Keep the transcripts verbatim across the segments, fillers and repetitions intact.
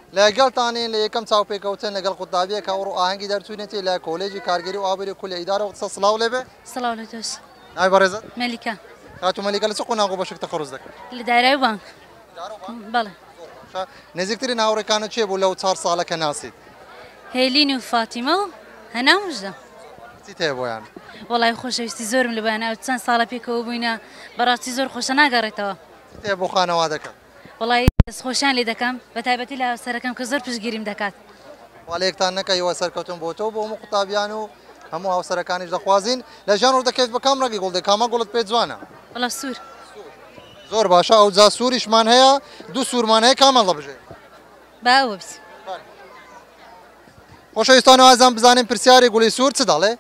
لەگەڵتانین لە یەکەم چاوپێکەوتن لەگەڵ قوتابیەک ئەوڕۆ ئاهەنگی دەرچوونێتی لە کۆلێجی کارگەری و ئابووری کولی ئیدارە و قسە سڵاو لێبێ. سڵاو لە تۆش. ناوی بەڕێزت؟ مەلیکە. کاتو مەلیکە لە چ قۆناغ و بەشێک تەخەڕوز دەکەیت؟ لە دارایی بانک. بەڵێ. نزیکترین هاوڕێکانت چێ بوو لەو چوار ساڵەکە ناسیت؟ هێلین و فاتیمە و هەنا موژدە. چیت هەیە بۆیان؟ وەڵای خۆشەویستی زۆرم لە بەیانە ئەو چەند ساڵە پێکەوە بووینە بەڕاستی زۆر خۆشە ناگەڕێتەوە. چیت هەیە بۆ خانەوادەکەت؟ وەڵای دەستخۆشیان لێ دەکەم بە تایبەتی لە هاوسەرەکەم کە زۆر پشتگیریم دەکات. واڵەیەکتان نەکەیەوە سەرکەوتن بۆ تۆ بۆ هەموو قوتابیان و هەموو هاوسەرەکانیش دەخوازین لە ژیان ڕوو دەکەیت بە کام ڕەگی گوڵ دەی کامە گوڵت پێ جوانە؟ وەڵا سوور. زۆر باشە ئەو جا سووریشمان هەیە دوو سوورمان هەیە کامان دەبژێ؟ با ئەوە بچ. خۆشەویستان و ئازان بزانین پرسیاری گوڵی سوور چ دەڵێ؟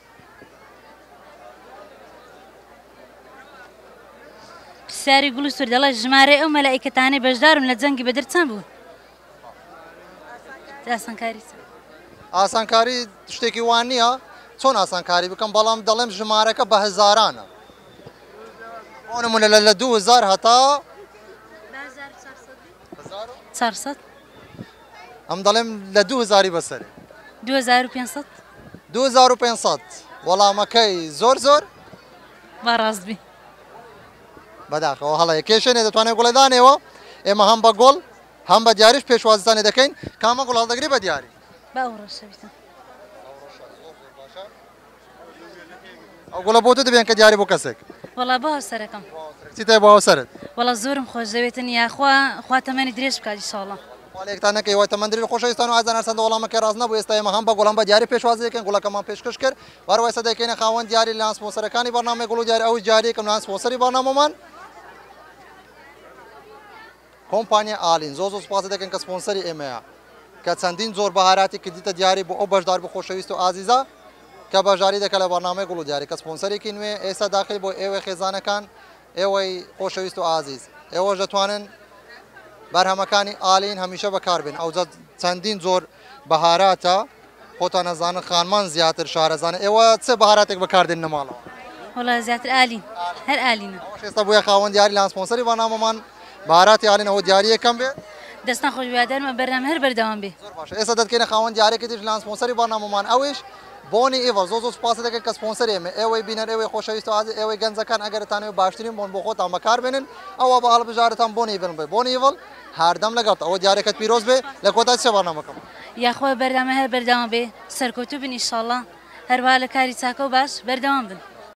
پرسیاری گوڵی سوور دەڵێ ژمارەی ئەو مەلائیکەتانەی بەشدارن لە جەنگی بەدر چەند بوون؟ ئاسانکاری چ؟ ئاسانکاری شتێکی وان نییە چۆن ئاسانکاری بکەم بەڵام دەڵێم ژمارەکە بە هەزارانە. بۆ نمونە لە دوو هەزار هەتا چارسەد. ئەم دەڵێم لە دوو هەزاری بەسەرێ. دوو هەزار و پێنجسەد. دوو هەزار و پێنجسەد وەڵامەکەی زۆر زۆر با ڕاستبی. بەداخەوە هەڵەیە کێشێنێ دەتوانێت گوڵێدانێەوە ئێمە هەم بە گۆڵ هەم بە دیاریش پێشوازتانێ دەکەین کامە گوڵ هەڵدەگری بە دیاری. با ئەو ڕۆژەویستم. ئەو گوڵە بۆ تۆ دەبێن کە دیاری بۆ کەسێک. وەڵا بۆ هاوسەرەکەم. چیت هەیە بۆ هاوسەرت؟ وەڵا زۆرم خۆش دەوێتن یاخوا خوا تەمەنی درێژ بکات ئینشاڵڵا. واڵەیەکتان نەکەیەوە تەمەندری خۆشەویستان و ئازان هەرچەندە وەڵامەکەی ڕاست نەبوو ئێستا ئێمە هەم بە گوڵ هەم بە دیاری پێشوازی دەکەین گوڵەکەمان پێشکەش کرد وەروای ئێستا دەکەینە خاوەن دیاری لە سپۆنسەرەکانی بەرنامەی گوڵ و دیاری ئەوەی دیاریەکەم لە سپۆنسەری بەرنامەمان کۆمپانیا ئالین زۆر زۆر سوپاس دەکەن کە سپۆنسەری ئێمەیە کە چەندین زۆر بەهاراتی کردیتە دیاری بۆ ئەو بەشدار بە خۆشەویست و ئازیزە کە بەشداری دەکات لە بەرنامەی گوڵ و دیاری کە سپۆنسەرێکی نوێ ئێستا داخل بۆ ئێوە خێزانەکان ئێوەی خۆشەویست و ئازیز ئێوەش دەتوانن بەرهەمەکانی ئالین هەمیشە بەکاربێن ئەو چەندین زۆر بەهاراتە خۆتان نەزانن خانمان زیاتر شارەزانە ئێوە چ بەهاراتێک بەکاردێن نەماڵەوە؟ وەڵا زیاتر ئالین هەر ئالینە. ئێستا بۆیە خاوەن دیاری لە سپۆنسەری بەرنامەمان بەهاراتی ئالین ئەوە دیاریەکەم بێت دەستان خۆش بەیادارمە بەرنامە هەر بەردەوام بێ. زۆر باشە ئێستا دەتکەینە خاوەن دیارێکی تریش لە سپۆنسەری بەرنامەمان ئەویش بۆنی ئێوە زۆر زۆر سوپاس دەکەن کە سپۆنسەری ئێمە ئێوەی بینەر ئێوەی خۆشەویست و ئازیز ئێوەی گەنجەکان ئەگەرتانەوێت باشترین بۆن بۆ خۆتان بەکاربێنن ئەوە بە هەڵبژارەتان بۆنی بن بێ بۆنی ئێوڵ هەردەم لەگەڵ ئەوە دیارێکت پیرۆز بێ لە کۆتا چێ بەرنامەکەم یاخۆ بەردەوامە هەر بەردەوام بێ سەرکەوتوو بن ئینشاڵڵا هەروە لە کاری چاکە و باش بەردەوام بن.